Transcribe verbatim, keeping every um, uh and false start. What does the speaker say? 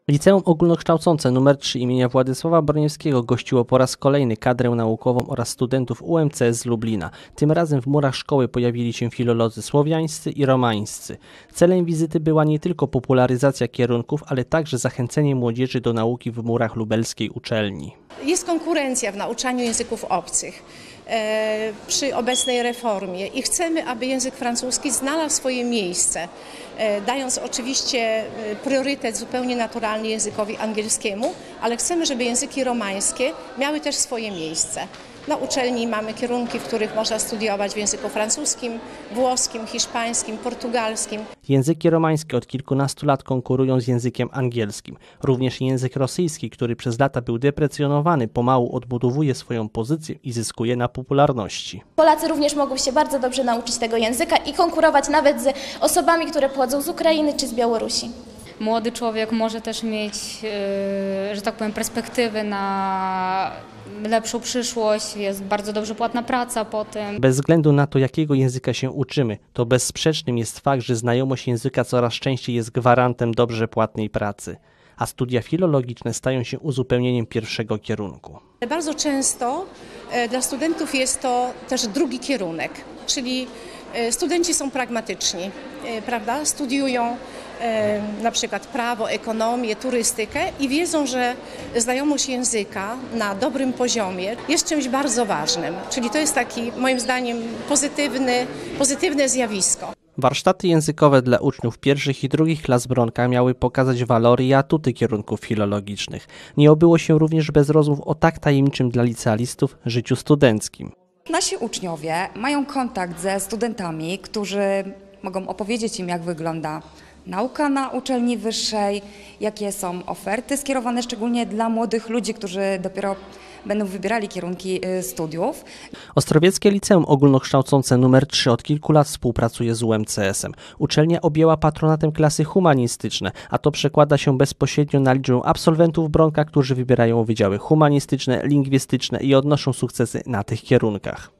Liceum Ogólnokształcące nr trzy imienia Władysława Broniewskiego gościło po raz kolejny kadrę naukową oraz studentów U M C S z Lublina. Tym razem w murach szkoły pojawili się filolodzy słowiańscy i romańscy. Celem wizyty była nie tylko popularyzacja kierunków, ale także zachęcenie młodzieży do nauki w murach lubelskiej uczelni. Jest konkurencja w nauczaniu języków obcych e, przy obecnej reformie i chcemy, aby język francuski znalazł swoje miejsce, e, dając oczywiście priorytet zupełnie naturalny językowi angielskiemu, ale chcemy, żeby języki romańskie miały też swoje miejsce. Na uczelni mamy kierunki, w których można studiować w języku francuskim, włoskim, hiszpańskim, portugalskim. Języki romańskie od kilkunastu lat konkurują z językiem angielskim. Również język rosyjski, który przez lata był deprecjonowany, pomału odbudowuje swoją pozycję i zyskuje na popularności. Polacy również mogą się bardzo dobrze nauczyć tego języka i konkurować nawet z osobami, które pochodzą z Ukrainy czy z Białorusi. Młody człowiek może też mieć, że tak powiem, perspektywy na lepszą przyszłość, jest bardzo dobrze płatna praca po tym. Bez względu na to, jakiego języka się uczymy, to bezsprzecznym jest fakt, że znajomość języka coraz częściej jest gwarantem dobrze płatnej pracy, a studia filologiczne stają się uzupełnieniem pierwszego kierunku. Bardzo często dla studentów jest to też drugi kierunek, czyli studenci są pragmatyczni, prawda? Studiują na przykład prawo, ekonomię, turystykę i wiedzą, że znajomość języka na dobrym poziomie jest czymś bardzo ważnym. Czyli to jest taki, moim zdaniem, pozytywny, pozytywne zjawisko. Warsztaty językowe dla uczniów pierwszych i drugich klas Bronka miały pokazać walory i atuty kierunków filologicznych. Nie obyło się również bez rozmów o tak tajemniczym dla licealistów życiu studenckim. Nasi uczniowie mają kontakt ze studentami, którzy mogą opowiedzieć im, jak wygląda nauka na uczelni wyższej, jakie są oferty skierowane szczególnie dla młodych ludzi, którzy dopiero będą wybierali kierunki studiów. Ostrowieckie Liceum Ogólnokształcące nr trzy od kilku lat współpracuje z U M C S em. Uczelnia objęła patronatem klasy humanistyczne, a to przekłada się bezpośrednio na liczbę absolwentów Bronka, którzy wybierają wydziały humanistyczne, lingwistyczne i odnoszą sukcesy na tych kierunkach.